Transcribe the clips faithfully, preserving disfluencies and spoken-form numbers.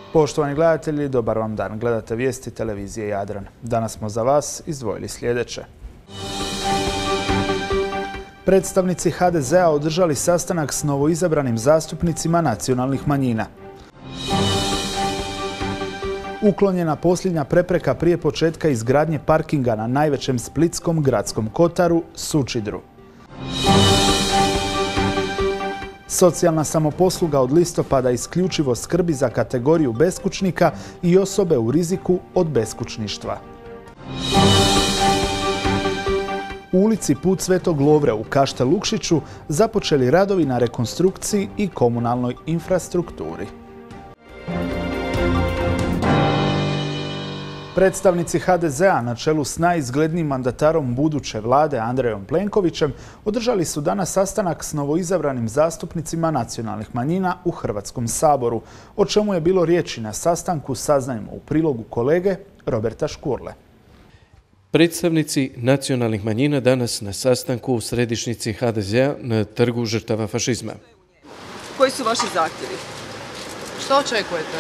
Poštovani gledatelji, dobar vam dan. Gledate vijesti televizije Jadran. Danas smo za vas izdvojili sljedeće. Predstavnici ha de zea održali sastanak s novoizabranim zastupnicima nacionalnih manjina. Uklonjena posljednja prepreka prije početka izgradnje parkinga na najvećem splitskom gradskom kotaru Sučidru. Socijalna samoposluga od listopada isključivo skrbi za kategoriju beskućnika i osobe u riziku od beskućništva. U ulici Put Svetog Lovre u Kašte Lukšiću započeli radovi na rekonstrukciji i komunalnoj infrastrukturi. Predstavnici ha de zea na čelu s najizglednijim mandatarom buduće vlade Andrejom Plenkovićem održali su danas sastanak s novoizabranim zastupnicima nacionalnih manjina u Hrvatskom saboru. O čemu je bilo riječi na sastanku saznajemo u prilogu kolege Roberta Škurle. Predstavnici nacionalnih manjina danas na sastanku u središnjici ha de zea na Trgu žrtava fašizma. Koji su vaši zahtjevi? Što očekujete?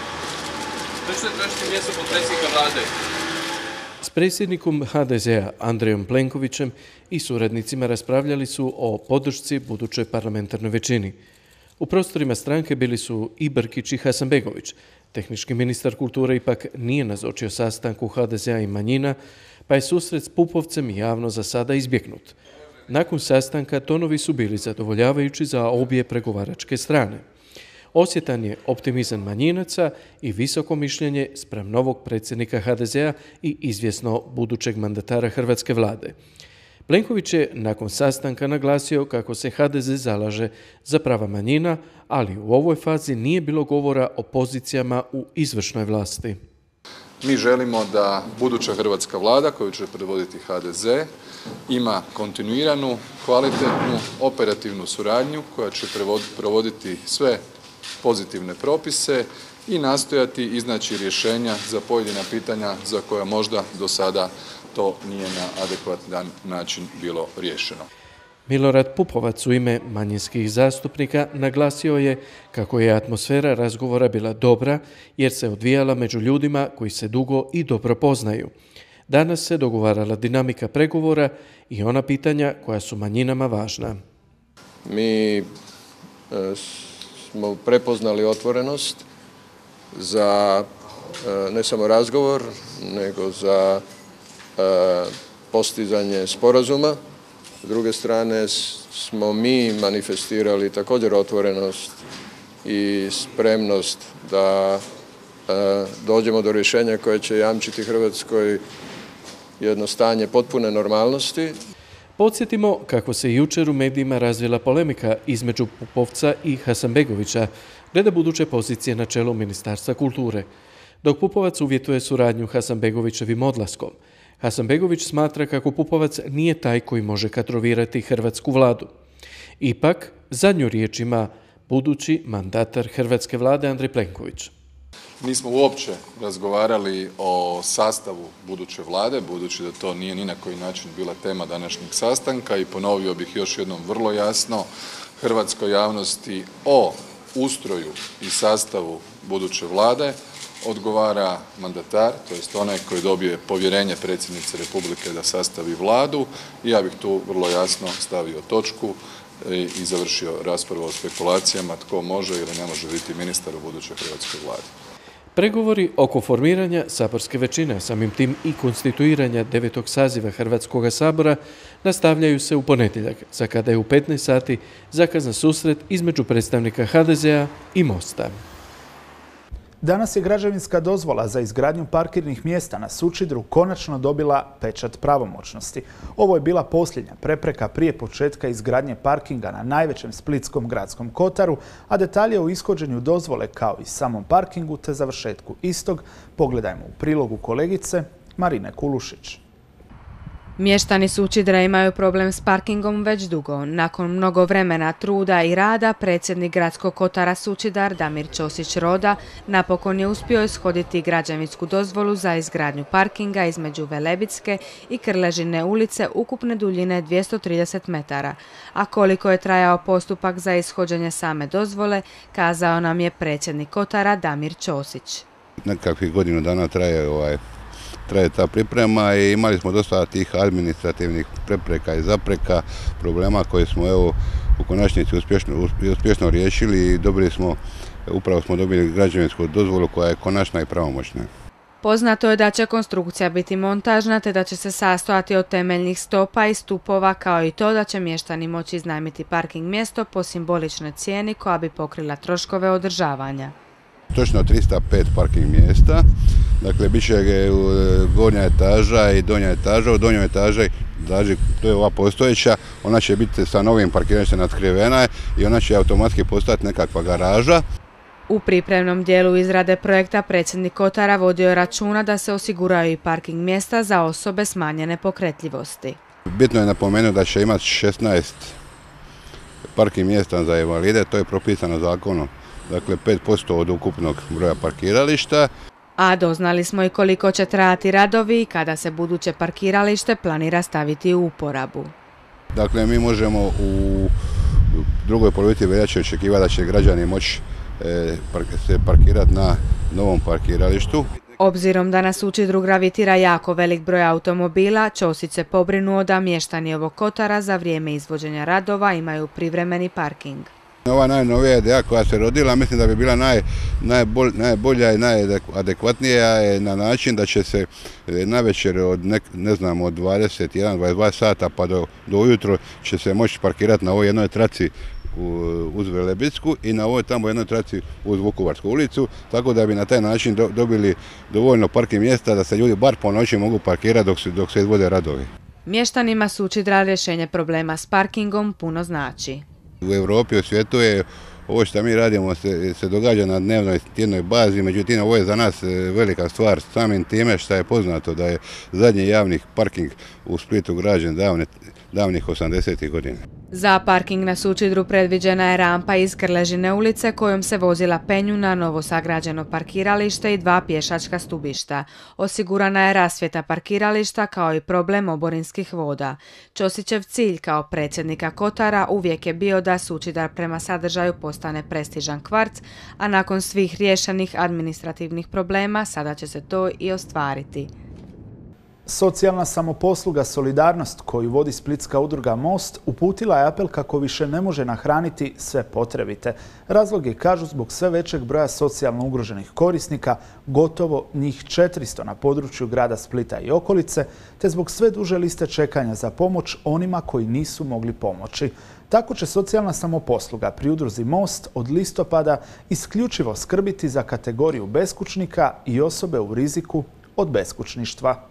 Što ćete tražiti mjesto potpredsjednika vlade? S predsjednikom ha de zea Andrejom Plenkovićem i suradnicima raspravljali su o podršci budućoj parlamentarnoj većini. U prostorima stranke bili su i Brkić i Hasanbegović. Tehnički ministar kulture ipak nije nazočio sastanku ha de zea i manjina, pa je susret s Pupovcem javno za sada izbjegnut. Nakon sastanka tonovi su bili zadovoljavajući za obje pregovaračke strane. Osjetan je optimizam manjinaca i visoko mišljenje spram novog predsjednika ha de zea i izvjesno budućeg mandatara hrvatske vlade. Plenković je nakon sastanka naglasio kako se ha de ze zalaže za prava manjina, ali u ovoj fazi nije bilo govora o pozicijama u izvršnoj vlasti. Mi želimo da buduća hrvatska vlada koju će predvoditi ha de ze ima kontinuiranu, kvalitetnu, operativnu suradnju koja će provoditi sve pozitivne propise i nastojati iznaći rješenja za pojedina pitanja za koja možda do sada to nije na adekvatan način bilo riješeno. Milorad Pupovac u ime manjinskih zastupnika naglasio je kako je atmosfera razgovora bila dobra jer se odvijala među ljudima koji se dugo i dobro poznaju. Danas se dogovarala dinamika pregovora i ona pitanja koja su manjinama važna. Mi e, smo prepoznali otvorenost za e, ne samo razgovor, nego za e, postizanje sporazuma. S druge strane smo mi manifestirali također otvorenost i spremnost da e, dođemo do rješenja koje će jamčiti Hrvatskoj jedno stanje potpune normalnosti. Podsjetimo kako se jučer u medijima razvila polemika između Pupovca i Hasanbegovića glede buduće pozicije na čelu Ministarstva kulture. Dok Pupovac uvjetuje suradnju Hasanbegovićevim odlaskom, Hasanbegović smatra kako Pupovac nije taj koji može kadrovirati hrvatsku vladu. Ipak, zadnju riječ ima budući mandatar hrvatske vlade Andrej Plenković. Nismo uopće razgovarali o sastavu buduće vlade, budući da to nije ni na koji način bila tema današnjeg sastanka i ponovio bih još jednom vrlo jasno hrvatskoj javnosti o ustroju i sastavu buduće vlade odgovara mandatar, to jest onaj koji dobije povjerenje predsjednice Republike da sastavi vladu i ja bih tu vrlo jasno stavio točku i završio raspravu o spekulacijama tko može ili ne može biti ministar u budućoj hrvatskoj vladi. Pregovori oko formiranja saborske većine, samim tim i konstituiranja devetog saziva Hrvatskoga sabora, nastavljaju se u ponedjeljak, za kada je u petnaest sati zakazan susret između predstavnika ha de zea i mosta. Danas je građevinska dozvola za izgradnju parkirnih mjesta na Sučidru konačno dobila pečat pravomoćnosti. Ovo je bila posljednja prepreka prije početka izgradnje parkinga na najvećem splitskom gradskom kotaru, a detalje o ishođenju dozvole kao i samom parkingu te završetku istog pogledajmo u prilogu kolegice Marine Kulušić. Mještani Sućidra imaju problem s parkingom već dugo. Nakon mnogo vremena, truda i rada, predsjednik gradskog kotara Sućidar Damir Ćosić Roda napokon je uspio ishoditi građevinsku dozvolu za izgradnju parkinga između Velebitske i Krležine ulice ukupne duljine dvjesto trideset metara. A koliko je trajao postupak za ishođenje same dozvole, kazao nam je predsjednik kotara Damir Ćosić. Nekakvih godinu dana traje ovaj traje ta priprema i imali smo dosta tih administrativnih prepreka i zapreka, problema koje smo evo u konačnici uspješno, uspješno riješili i dobili smo, upravo smo dobili građevinsku dozvolu koja je konačna i pravomoćna. Poznato je da će konstrukcija biti montažna te da će se sastojati od temeljnih stopa i stupova, kao i to da će mještani moći iznajmiti parking mjesto po simboličnoj cijeni koja bi pokrila troškove održavanja. Točno trista pet parking mjesta, dakle bit će gornja etaža i donja etaža. U donjoj etaži, to je ova postojeća, ona će biti sa novim parkiralištem natkrivena i ona će automatski postati nekakva garaža. U pripremnom dijelu izrade projekta predsjednik kotara vodio je računa da se osiguraju i parking mjesta za osobe smanjene pokretljivosti. Bitno je napomenuti da će imati šesnaest parking mjesta za invalide, to je propisano zakonom. Dakle, pet posto od ukupnog broja parkirališta. A doznali smo i koliko će trajati radovi i kada se buduće parkiralište planira staviti u uporabu. Dakle, mi možemo u drugoj polovici veljače očekivati da će građani moći e, se parkirati na novom parkiralištu. Obzirom da na Sućidru gravitira jako velik broj automobila, Ćosić se pobrinuo da mještani ovog kotara za vrijeme izvođenja radova imaju privremeni parking. Ova najnovija ideja koja se rodila, mislim da bi bila naj, najbolj, najbolja i najadekvatnija je na način da će se navečer od, ne, ne znam, od dvadeset jedan do dvadeset dva sata pa do, do ujutro će se moći parkirati na ovoj jednoj traci uz Velebitsku i na ovoj tamo jednoj traci uz Vukovarsku ulicu, tako da bi na taj način do, dobili dovoljno parking mjesta da se ljudi bar po noći mogu parkirati dok se, dok se izvode radovi. Mještanima Sućidra rješenje problema s parkingom puno znači. U Europi, u svijetu je ovo što mi radimo se, se događa na dnevnoj tjednoj bazi, međutim ovo je za nas velika stvar samim time što je poznato da je zadnji javni parking u Splitu građen davne, davnih osamdesetih godina. Za parking na Sućidru predviđena je rampa iz Krležine ulice kojom se vozila penju na novo sagrađeno parkiralište i dva pješačka stubišta. Osigurana je rasvjeta parkirališta kao i problem oborinskih voda. Ćosićev cilj kao predsjednika kotara uvijek je bio da Sućidar prema sadržaju postane prestižan kvarc, a nakon svih riješenih administrativnih problema sada će se to i ostvariti. Socijalna samoposluga Solidarnost, koju vodi splitska udruga Most, uputila je apel kako više ne može nahraniti sve potrebite. Razlog je, kažu, zbog sve većeg broja socijalno ugroženih korisnika, gotovo njih četiristo na području grada Splita i okolice, te zbog sve duže liste čekanja za pomoć onima koji nisu mogli pomoći. Tako će socijalna samoposluga pri udruzi Most od listopada isključivo skrbiti za kategoriju beskućnika i osobe u riziku od beskućništva.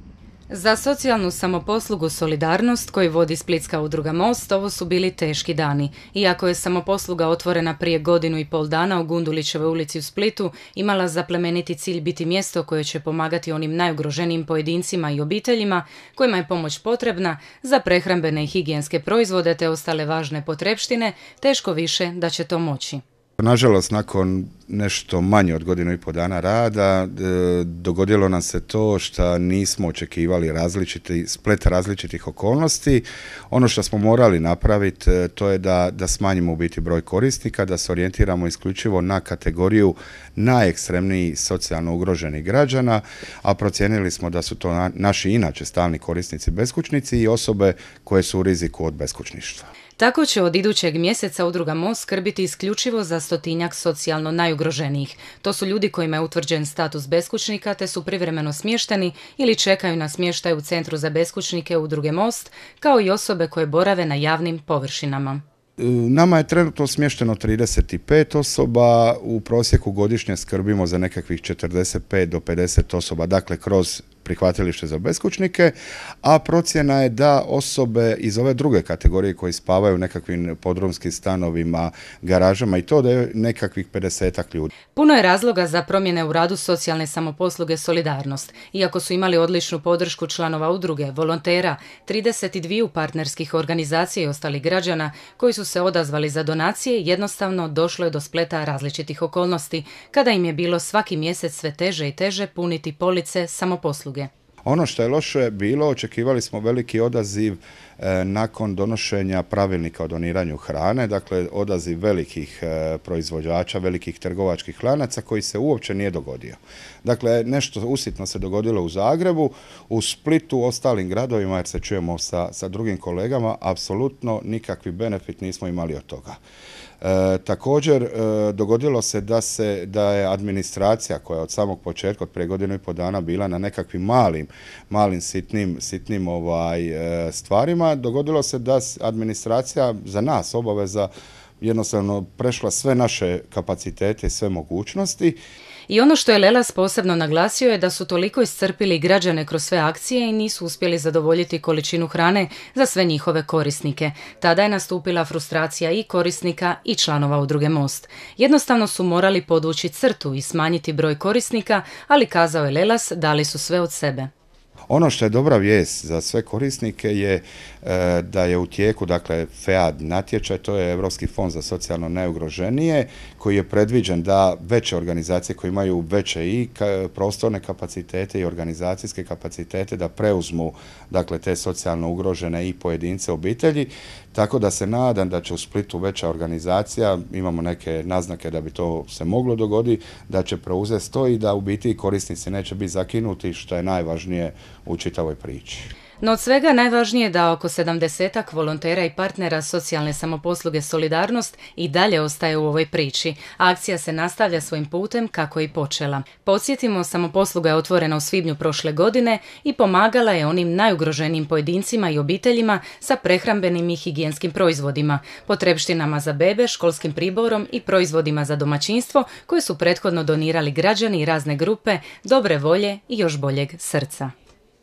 Za socijalnu samoposlugu Solidarnost, koju vodi splitska udruga Most, ovo su bili teški dani. Iako je samoposluga otvorena prije godinu i pol dana u Gundulićevoj ulici u Splitu, imala za plemeniti cilj biti mjesto koje će pomagati onim najugroženijim pojedincima i obiteljima kojima je pomoć potrebna za prehrambene i higijenske proizvode te ostale važne potrepštine, teško više da će to moći. Nažalost, nakon nešto manje od godinu i pol dana rada, dogodilo nam se to što nismo očekivali različiti, splet različitih okolnosti. Ono što smo morali napraviti, to je da, da smanjimo u biti broj korisnika, da se orijentiramo isključivo na kategoriju najekstremnijih socijalno ugroženih građana, a procijenili smo da su to naši inače stalni korisnici beskućnici i osobe koje su u riziku od beskućništva. Tako će od idućeg mjeseca udruga Most skrbiti isključivo za stotinjak socijalno najugroženijih. To su ljudi kojima je utvrđen status beskućnika te su privremeno smješteni ili čekaju na smještaj u Centru za beskućnike udruge Most, kao i osobe koje borave na javnim površinama. Nama je trenutno smješteno trideset pet osoba, u prosjeku godišnje skrbimo za nekakvih četrdeset pet do pedeset osoba, dakle kroz prihvatilište za beskućnike, a procjena je da osobe iz ove druge kategorije koji spavaju u nekakvim podrumskim stanovima, garažama i to da je nekakvih pedesetak ljudi. Puno je razloga za promjene u radu socijalne samoposluge Solidarnost. Iako su imali odličnu podršku članova udruge, volontera, trideset dva partnerskih organizacija i ostalih građana koji su se odazvali za donacije, jednostavno došlo je do spleta različitih okolnosti, kada im je bilo svaki mjesec sve teže i teže puniti police samoposluge. Ono što je loše bilo, očekivali smo veliki odaziv e, nakon donošenja pravilnika o doniranju hrane, dakle odaziv velikih e, proizvođača, velikih trgovačkih lanaca koji se uopće nije dogodio. Dakle, nešto usitno se dogodilo u Zagrebu, u Splitu, u ostalim gradovima, jer se čujemo sa, sa drugim kolegama, apsolutno nikakvi benefit nismo imali od toga. E, također, e, dogodilo se da, se da je administracija koja je od samog početka, od prije godinu i pol dana bila na nekakvim malim, malim sitnim, sitnim ovaj, e, stvarima, dogodilo se da administracija za nas obaveza jednostavno prešla sve naše kapacitete i sve mogućnosti. I ono što je Lelas posebno naglasio je da su toliko iscrpili građane kroz sve akcije i nisu uspjeli zadovoljiti količinu hrane za sve njihove korisnike. Tada je nastupila frustracija i korisnika i članova udruge Most. Jednostavno su morali podvući crtu i smanjiti broj korisnika, ali kazao je Lelas, dali su sve od sebe. Ono što je dobra vijest za sve korisnike je e, da je u tijeku, dakle, FEAD natječaj, to je Europski fond za socijalno najugroženije, koji je predviđen da veće organizacije koje imaju veće i ka, prostorne kapacitete i organizacijske kapacitete da preuzmu, dakle, te socijalno ugrožene i pojedince obitelji, tako da se nadam da će u Splitu veća organizacija, imamo neke naznake da bi to se moglo dogoditi, da će preuzeti to i da u biti korisnici neće biti zakinuti, što je najvažnije u čitavoj priči. No od svega najvažnije je da oko sedamdesetak volontera i partnera socijalne samoposluge Solidarnost i dalje ostaje u ovoj priči. Akcija se nastavlja svojim putem kako je i počela. Podsjetimo, samoposluga je otvorena u svibnju prošle godine i pomagala je onim najugroženijim pojedincima i obiteljima sa prehrambenim i higijenskim proizvodima, potrepštinama za bebe, školskim priborom i proizvodima za domaćinstvo koje su prethodno donirali građani i razne grupe dobre volje i još boljeg srca.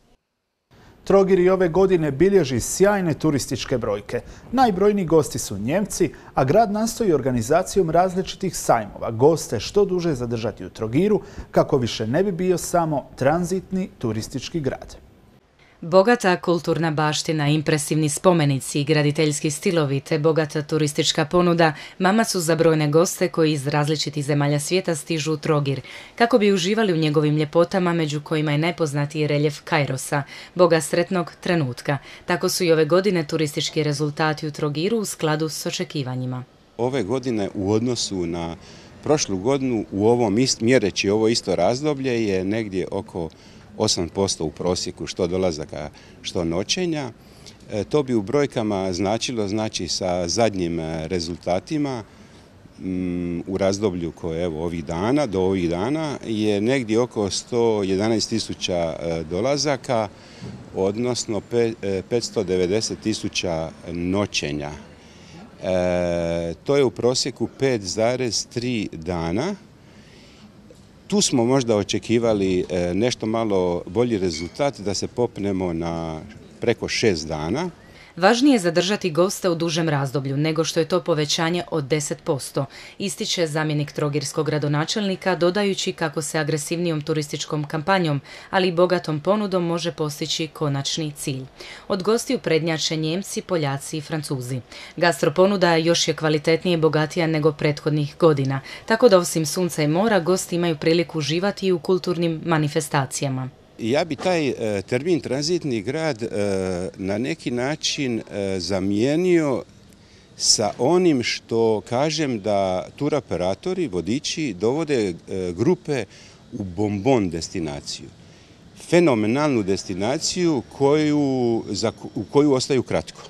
Trogir i ove godine bilježi sjajne turističke brojke. Najbrojniji gosti su Njemci, a grad nastoji organizacijom različitih sajmova goste što duže zadržati u Trogiru kako više ne bi bio samo tranzitni turistički grad. Bogata kulturna baština, impresivni spomenici i graditeljski stilovi te bogata turistička ponuda mama su za brojne goste koji iz različitih zemalja svijeta stižu u Trogir, kako bi uživali u njegovim ljepotama među kojima je najpoznatiji reljef Kairosa, boga sretnog trenutka. Tako su i ove godine turistički rezultati u Trogiru u skladu s očekivanjima. Ove godine u odnosu na prošlu godinu u ovom ist, mjereći ovo isto razdoblje je negdje oko osam posto u prosjeku što dolazaka, što noćenja. E, to bi u brojkama značilo, znači sa zadnjim rezultatima m, u razdoblju koje evo ovih dana, do ovih dana je negdje oko sto jedanaest tisuća dolazaka, odnosno petsto devedeset tisuća noćenja. E, to je u prosjeku pet zarez tri dana. Tu smo možda očekivali nešto malo bolji rezultat, da se popnemo na preko šest dana. Važnije je zadržati goste u dužem razdoblju nego što je to povećanje od deset posto, ističe zamjenik trogirskog gradonačelnika, dodajući kako se agresivnijom turističkom kampanjom, ali i bogatom ponudom može postići konačni cilj. Od gostiju prednjače Njemci, Poljaci i Francuzi. Gastroponuda još je kvalitetnije i bogatija nego prethodnih godina, tako da osim sunca i mora gosti imaju priliku uživati i u kulturnim manifestacijama. Ja bi taj e, termin tranzitni grad e, na neki način e, zamijenio sa onim što kažem da turoperatori, vodiči dovode e, grupe u bombon destinaciju. Fenomenalnu destinaciju koju, za, u koju ostaju kratko.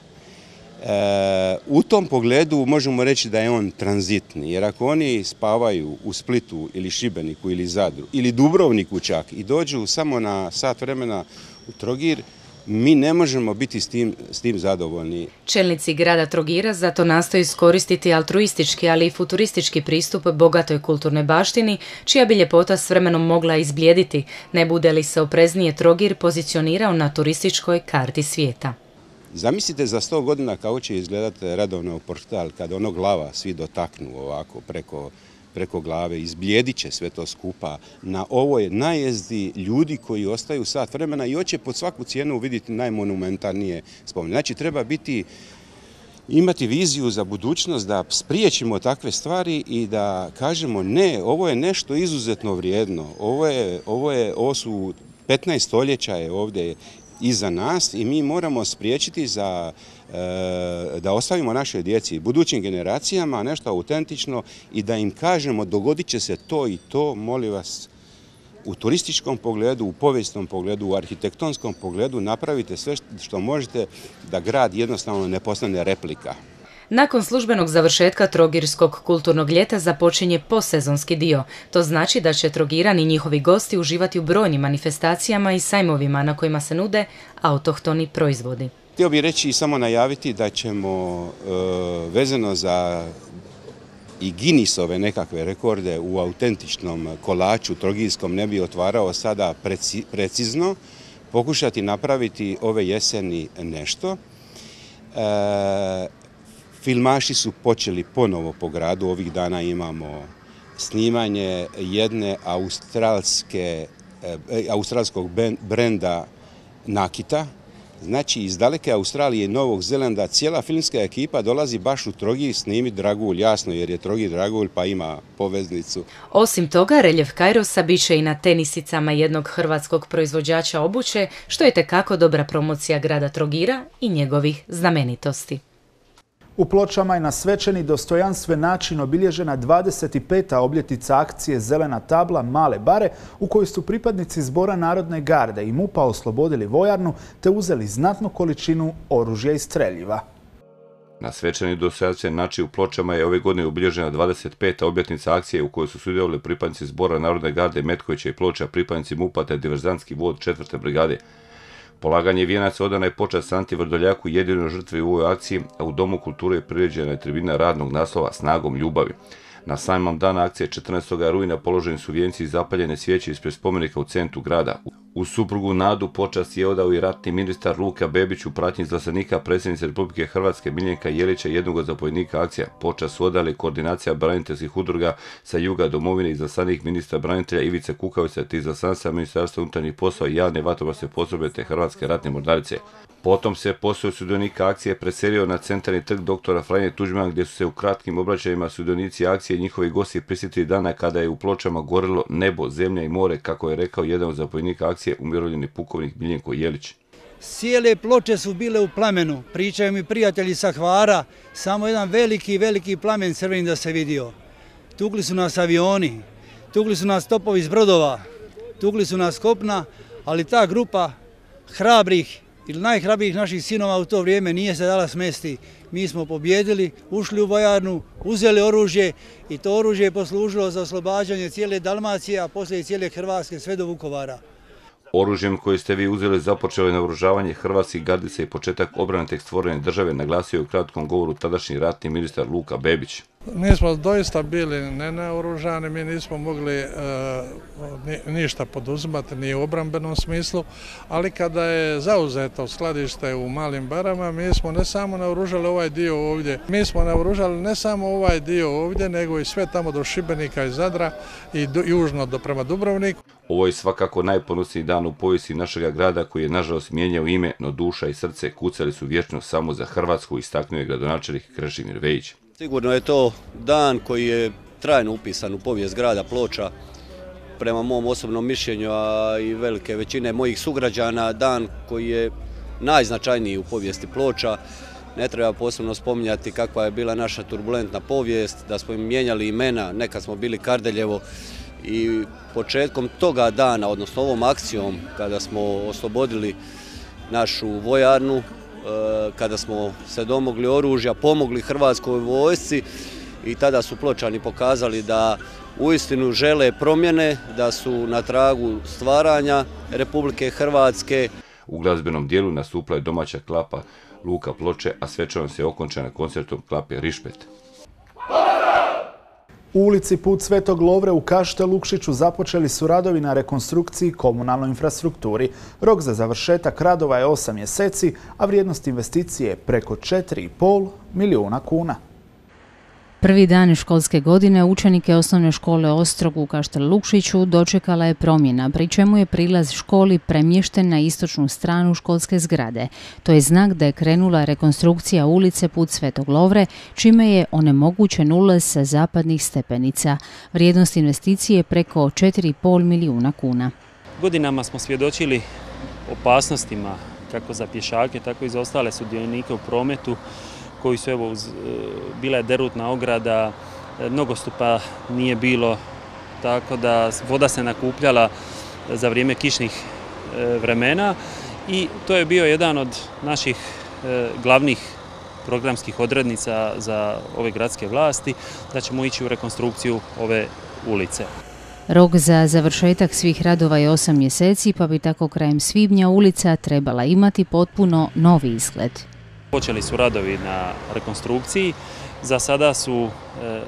E, u tom pogledu možemo reći da je on tranzitni, jer ako oni spavaju u Splitu ili Šibeniku ili Zadru ili Dubrovniku čak i dođu samo na sat vremena u Trogir, mi ne možemo biti s tim, s tim zadovoljni. Čelnici grada Trogira zato nastoji iskoristiti altruistički, ali i futuristički pristup bogatoj kulturnoj baštini, čija bi ljepota s vremenom mogla izblijediti, ne bude li se opreznije Trogir pozicionirao na turističkoj karti svijeta. Zamislite za sto godina kako će izgledati redovno portal kad ono glava svi dotaknu ovako preko, preko glave, izblijedit će sve to skupa na ovoj najezdi ljudi koji ostaju sat vremena i hoće pod svaku cijenu vidjeti najmonumentalnije spomenike. Znači treba biti, imati viziju za budućnost da spriječimo takve stvari i da kažemo ne, ovo je nešto izuzetno vrijedno, ovo, je, ovo, je, ovo su petnaest stoljeća je ovdje iza nas i mi moramo spriječiti za, e, da ostavimo našoj djeci i budućim generacijama nešto autentično i da im kažemo dogodit će se to i to, molim vas, u turističkom pogledu, u povijesnom pogledu, u arhitektonskom pogledu napravite sve što možete da grad jednostavno ne postane replika. Nakon službenog završetka Trogirskog kulturnog ljeta započinje posezonski dio. To znači da će Trogirani i njihovi gosti uživati u brojnim manifestacijama i sajmovima na kojima se nude autohtoni proizvodi. Htio bih reći i samo najaviti da ćemo e, vezano za i Guinnessove nekakve rekorde u autentičnom kolaču trogirskom ne bi otvarao sada preci, precizno, pokušati napraviti ove jeseni nešto. E, Filmaši su počeli ponovo po gradu, ovih dana imamo snimanje jedne australske, eh, australskog brenda Nakita. Znači iz daleke Australije i Novog Zelanda cijela filmska ekipa dolazi baš u Trogir snimiti dragulj, jasno jer je Trogir dragulj pa ima poveznicu. Osim toga, reljef Kairosa bit će i na tenisicama jednog hrvatskog proizvođača obuće, što je tekako dobra promocija grada Trogira i njegovih znamenitosti. U Pločama je na svečani dostojanstven način obilježena dvadeset peta obljetnica akcije Zelena tabla Male bare u kojoj su pripadnici Zbora Narodne garde i MUP-a oslobodili vojarnu te uzeli znatnu količinu oružja i streljiva. Na svečani dostojanstven način u Pločama je ove godine obilježena dvadeset peta obljetnica akcije u kojoj su sudjelovali pripadnici Zbora Narodne garde Metkovića i Ploča, pripadnici MUP-a te diverzantski vod četvrte brigade. Polaganje vijenaca odana je počast Anti Vrdoljaku, jedinoj žrtvi u ovoj akciji, a u Domu kulture je priređena je tribina radnog naslova Snagom ljubavi. Na samom dana akcije četrnaestog rujna položeni su vijenci i zapaljene svijeće ispred spomenika u centru grada. U suprugu Nadu počast je odao i ratni ministar Luka Bebić u pratnji izaslanika predsjednice Republike Hrvatske Miljenka Jelića i jednog od zapovjednika akcija. Počast su odali koordinacija braniteljskih udruga sa juga domovine i izaslanik ministra branitelja Ivice Kukavica te izaslanstva Ministarstva unutarnjih poslova i javne vatrogasne postrojbe te Hrvatske ratne mornarice. Potom se posao sudionika akcije preselio na centralni trg doktora Franje Tuđmana gdje su se u kratkim obraćajima sudionici akcije i njihovi gosti prisjetili dana kada je u Pločama gorilo nebo, zemlja i more, kako je rekao jedan od zapovjednika akcije, umirovljeni pukovnik Miljenko Jelić. Cijele Ploče su bile u plamenu, pričaju mi prijatelji sa Hvara, samo jedan veliki, veliki plamen crveni da se vidio. Tukli su nas avioni, tukli su nas topovi iz brodova, tukli su nas kopna, ali ta grupa hrabrih ili najhrabrijih naših sinova u to vrijeme nije se dala smesti. Mi smo pobjedili, ušli u vojarnu, uzeli oružje i to oružje je poslužilo za oslobađanje cijele Dalmacije, a poslije i cijele Hrvatske sve do Vukovara. Oružjem koje ste vi uzeli započelo je naoružavanje hrvatskih gardica i početak obrane tek stvorene države, naglasio je u kratkom govoru tadašnji ratni ministar Luka Bebić. Mi smo doista bili nenaoružani, mi nismo mogli e, ništa poduzimati, ni u obrambenom smislu, ali kada je zauzeto skladište u Malim barama, mi smo ne samo naoružali ovaj dio ovdje, mi smo naoružali ne samo ovaj dio ovdje, nego i sve tamo do Šibenika i Zadra i do, južno do prema Dubrovniku. Ovo je svakako najponosniji dan u povijesti našega grada koji je nažalost mijenjao ime, no duša i srce kucali su vječno samo za Hrvatsku, istaknuo je gradonačelnik Krešimir Vejić. Sigurno je to dan koji je trajno upisan u povijest grada Ploča, prema mom osobnom mišljenju, a i velike većine mojih sugrađana, dan koji je najznačajniji u povijesti Ploča. Ne treba posebno spominjati kakva je bila naša turbulentna povijest, da smo im mijenjali imena, nekad smo bili Kardeljevo i početkom toga dana, odnosno ovom akcijom kada smo oslobodili našu vojarnu, kada smo se domogli oružja, pomogli Hrvatskoj vojsci i tada su Pločani pokazali da uistinu žele promjene, da su na tragu stvaranja Republike Hrvatske. U glazbenom dijelu nastupila je domaća klapa Luka Ploče, a svečanost je okončana koncertom klape Rišpet. U ulici Put Svetog Lovre u Kašte Lukšiću započeli su radovi na rekonstrukciji komunalnoj infrastrukturi. Rok za završetak radova je osam mjeseci, a vrijednost investicije je preko četiri i pol milijuna kuna. Prvi dan školske godine učenike osnovne škole Ostrog u Kaštel Lukšiću dočekala je promjena, pri čemu je prilaz školi premješten na istočnu stranu školske zgrade. To je znak da je krenula rekonstrukcija ulice Put Svetog Lovre, čime je onemogućen ulaz sa zapadnih stepenica. Vrijednost investicije je preko četiri i pol milijuna kuna. Godinama smo svjedočili opasnostima kako za pješake, tako i za ostale sudionike u prometu, koji su, evo, uz, bila je derutna ograda, nogostupa nije bilo, tako da voda se nakupljala za vrijeme kišnih vremena i to je bio jedan od naših glavnih programskih odrednica za ove gradske vlasti, da ćemo ići u rekonstrukciju ove ulice. Rok za završetak svih radova je osam mjeseci, pa bi tako krajem svibnja ulica trebala imati potpuno novi izgled. Počeli su radovi na rekonstrukciji, za sada su e,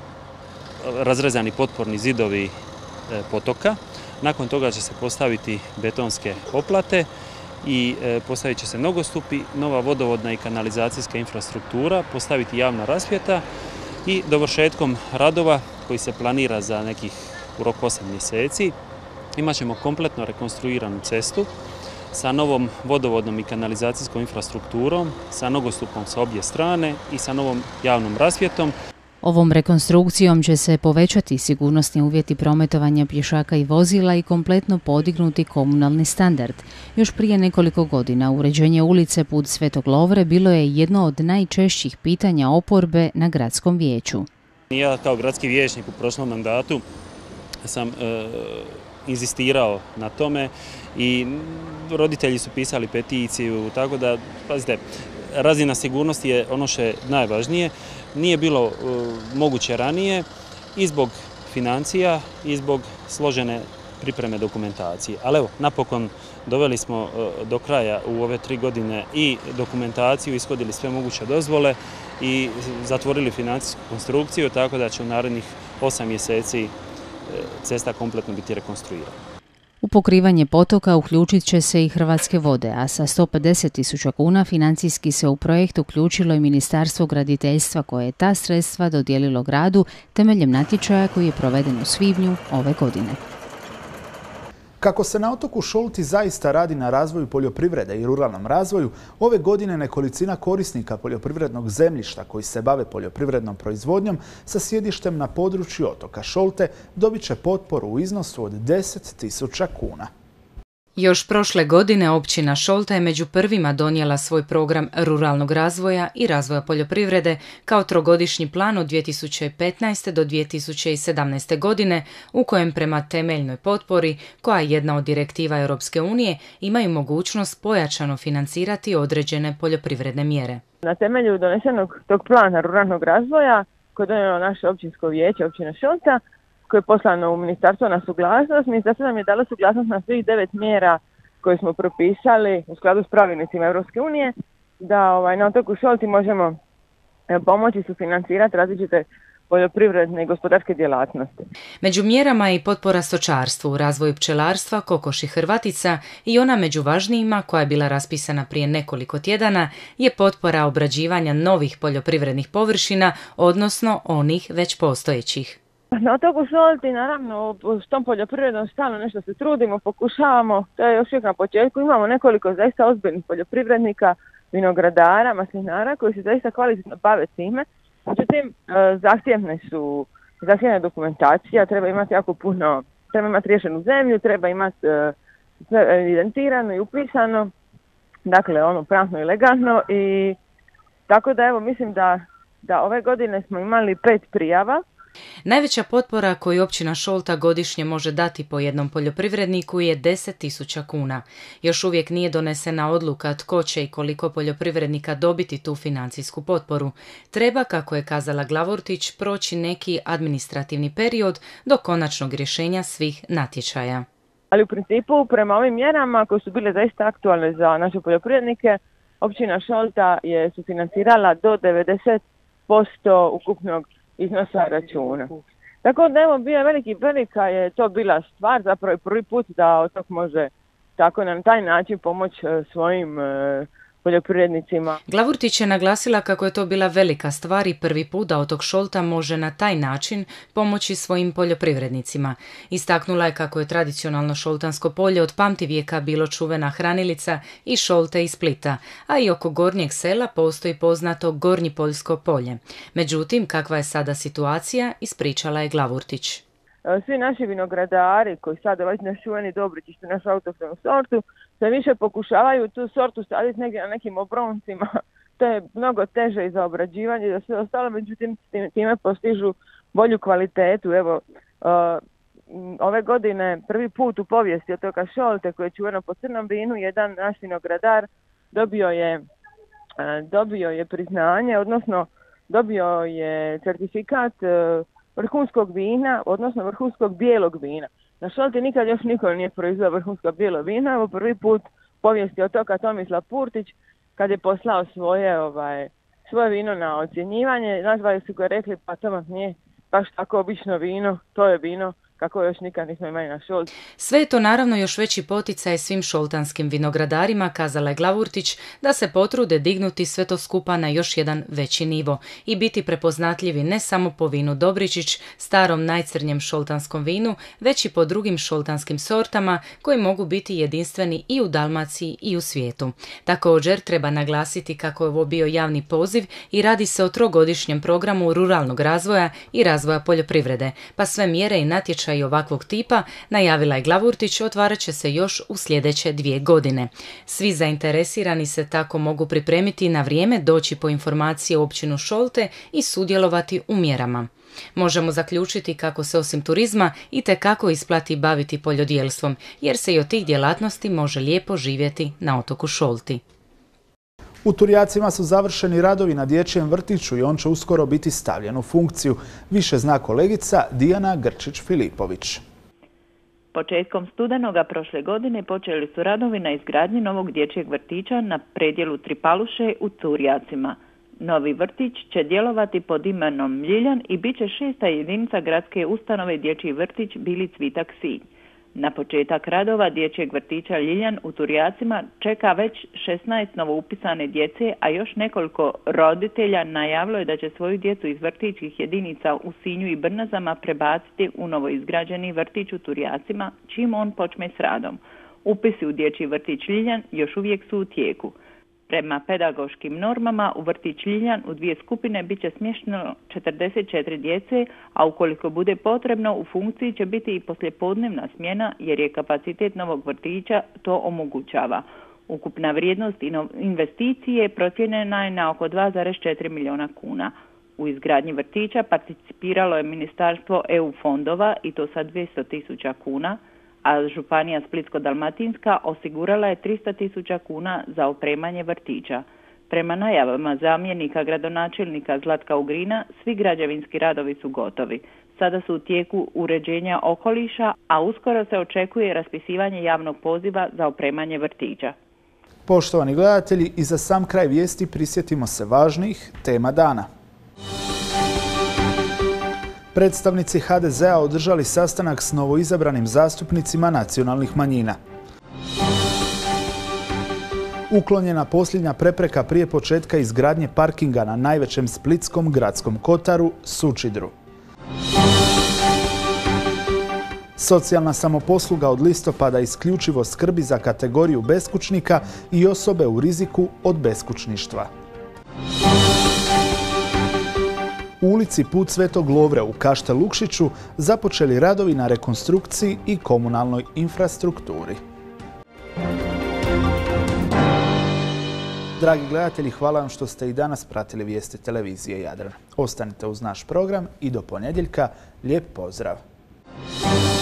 razrezani potporni zidovi e, potoka, nakon toga će se postaviti betonske oplate i e, postavit će se nogostupi, nova vodovodna i kanalizacijska infrastruktura, postaviti javna rasvjeta i dovršetkom radova koji se planira za nekih u roku osam mjeseci imat ćemo kompletno rekonstruiranu cestu sa novom vodovodnom i kanalizacijskom infrastrukturom, sa nogostupom sa obje strane i sa novom javnom rasvjetom. Ovom rekonstrukcijom će se povećati sigurnosni uvjeti prometovanja pješaka i vozila i kompletno podignuti komunalni standard. Još prije nekoliko godina uređenje ulice Put Svetog Lovre bilo je jedno od najčešćih pitanja oporbe na gradskom vijeću. Ja kao gradski vijećnik u prošlom mandatu sam e, inzistirao na tome i roditelji su pisali peticiju, tako da, pazite, razina sigurnosti je ono što je najvažnije. Nije bilo uh, moguće ranije i zbog financija i zbog složene pripreme dokumentacije. Ali evo, napokon doveli smo uh, do kraja u ove tri godine i dokumentaciju, ishodili sve moguće dozvole i zatvorili financijsku konstrukciju, tako da će u narednih osam mjeseci uh, cesta kompletno biti rekonstruirana. U pokrivanje potoka uključit će se i Hrvatske vode, a sa sto pedeset tisuća kuna financijski se u projekt uključilo i Ministarstvo graditeljstva koje je ta sredstva dodijelilo gradu temeljem natječaja koji je proveden u svibnju ove godine. Kako se na otoku Šolti zaista radi na razvoju poljoprivrede i ruralnom razvoju, ove godine nekolicina korisnika poljoprivrednog zemljišta koji se bave poljoprivrednom proizvodnjom sa sjedištem na području otoka Šolte dobit će potporu u iznosu od deset tisuća kuna. Još prošle godine općina Šolta je među prvima donijela svoj program ruralnog razvoja i razvoja poljoprivrede kao trogodišnji plan od dvije tisuće petnaeste. do dvije tisuće sedamnaeste. godine u kojem prema temeljnoj potpori, koja je jedna od direktiva Europske unije, imaju mogućnost pojačano financirati određene poljoprivredne mjere. Na temelju donesenog tog plana ruralnog razvoja koje je donijelo naše općinsko vijeće općine Šolta, koje je poslano u ministarstvo na suglasnost. Ministarstvo nam je dalo suglasnost na svih devet mjera koje smo propisali u skladu s pravilnicima Europske unije, da ovaj, na otoku Šolti možemo pomoći sufinancirati različite poljoprivredne i gospodarske djelatnosti. Među mjerama je i potpora stočarstvu, razvoju pčelarstva, kokoši Hrvatica i ona među važnijima koja je bila raspisana prije nekoliko tjedana je potpora obrađivanja novih poljoprivrednih površina, odnosno onih već postojećih. Na otoku Šolti, naravno, s tom poljoprivrednom stalno nešto se trudimo, pokušavamo, to je još uvijek na početku. Imamo nekoliko zaista ozbiljnih poljoprivrednika, vinogradara, maslinara koji se zaista kvalitetno bave time. Međutim, zahtjevne su, zahtjevna dokumentacija, treba imati jako puno, treba imati riješenu zemlju, treba imati sve evidentirano i upisano, dakle ono pravno i legalno. I tako da evo mislim da, da ove godine smo imali pet prijava. Najveća potpora koju općina Šolta godišnje može dati po jednom poljoprivredniku je deset tisuća kuna. Još uvijek nije donesena odluka tko će i koliko poljoprivrednika dobiti tu financijsku potporu. Treba, kako je kazala Glavortić, proći neki administrativni period do konačnog rješenja svih natječaja. Ali u principu prema ovim mjerama koje su bile zaista aktualne za naše poljoprivrednike, općina Šolta je sufinancirala do devedeset posto ukupnog iznosa računa. Tako da evo bio je veliki, velika je to bila stvar, zapravo je prvi put da otok može tako na taj način pomoći svojim e, poljoprivrednicima. Glavurtić je naglasila kako je to bila velika stvar i prvi put da otok Šolta može na taj način pomoći svojim poljoprivrednicima. Istaknula je kako je tradicionalno šoltansko polje od pamtivijeka bilo čuvena hranilica i Šolte i Splita, a i oko gornjeg sela postoji poznato Gornjipoljsko polje. Međutim, kakva je sada situacija, ispričala je Glavurtić. Svi naši vinogradari koji sada već naš čuveni Dobrići, što je našu autohtonu sortu, se više pokušavaju tu sortu staviti negdje na nekim obroncima. To je mnogo teže i za obrađivanje i za sve ostalo, međutim time postižu bolju kvalitetu. Evo, uh, ove godine prvi put u povijesti otoka Šolte, koji je čuveno po crnom vinu, jedan naš vinogradar dobio je, uh, dobio je priznanje, odnosno dobio je certifikat uh, vrhunskog vina, odnosno vrhunskog bijelog vina. Na Šolti nikad još niko nije proizveo vrhunsko bijelo vino. Evo prvi put povijesti otoka Tomislav Purtić, kad je poslao svoje, ovaj, svoje vino na ocjenjivanje, nazvali su ga rekli, pa to vam nije baš tako obično vino, to je vino kako još nikad nismo imali na Šolti. Sve je to naravno još veći poticaj svim šoltanskim vinogradarima, kazala je Glavurtić, da se potrude dignuti sve to skupa na još jedan veći nivo i biti prepoznatljivi ne samo po vinu Dobričić, starom najcrnjem šoltanskom vinu, već i po drugim šoltanskim sortama koji mogu biti jedinstveni i u Dalmaciji i u svijetu. Također treba naglasiti kako je ovo bio javni poziv i radi se o trogodišnjem programu ruralnog razvoja i razvoja poljoprivrede, pa sve mjere i natječaje i ovakvog tipa, najavila je Glavurtić, otvarat će se još u sljedeće dvije godine. Svi zainteresirani se tako mogu pripremiti na vrijeme, doći po informacije u općinu Šolte i sudjelovati u mjerama. Možemo zaključiti kako se osim turizma itekako isplati baviti poljodjelstvom, jer se i od tih djelatnosti može lijepo živjeti na otoku Šolti. U Turjacima su završeni radovi na dječjem vrtiću i on će uskoro biti stavljen u funkciju. Više zna kolegica Dijana Grčić-Filipović. Početkom studenoga prošle godine počeli su radovi na izgradnji novog dječjeg vrtića na predjelu Tripaluše u Turjacima. Novi vrtić će djelovati pod imenom Ljiljan i bit će šesta jedinica gradske ustanove dječji vrtić Bili Cvitak Sinj. Na početak radova dječjeg vrtića Ljiljan u Turjacima čeka već šesnaest novoupisane djece, a još nekoliko roditelja najavilo je da će svoju djecu iz vrtićkih jedinica u Sinju i Brnazama prebaciti u novoizgrađeni vrtić u Turjacima, čim on počne s radom. Upisi u dječji vrtić Ljiljan još uvijek su u tijeku. Prema pedagoškim normama u vrtić Ljiljan u dvije skupine bit će smješteno četrdeset četiri djece, a ukoliko bude potrebno u funkciji će biti i poslijepodnevna smjena jer je kapacitet novog vrtića to omogućava. Ukupna vrijednost investicije procijenjena je na oko dva zarez četiri milijuna kuna. U izgradnji vrtića participiralo je Ministarstvo E U fondova i to sa dvjesto tisuća kuna, a Županija Splitsko-dalmatinska osigurala je tristo tisuća kuna za opremanje vrtića. Prema najavama zamjenika gradonačelnika Zlatka Ugrina, svi građevinski radovi su gotovi. Sada su u tijeku uređenja okoliša, a uskoro se očekuje raspisivanje javnog poziva za opremanje vrtića. Poštovani gledatelji, i za sam kraj vijesti prisjetimo se važnih tema dana. Predstavnici H D Z-a održali sastanak s novoizabranim zastupnicima nacionalnih manjina. Uklonjena posljednja prepreka prije početka izgradnje parkinga na najvećem splitskom gradskom kotaru Sučidru. Socijalna samoposluga od listopada isključivo skrbi za kategoriju beskućnika i osobe u riziku od beskućništva. U ulici Put Svetog Lovre u Kašte Lukšiću započeli radovi na rekonstrukciji i komunalnoj infrastrukturi. Dragi gledatelji, hvala vam što ste i danas pratili vijesti televizije Jadran. Ostanite uz naš program i do ponedjeljka. Lijep pozdrav!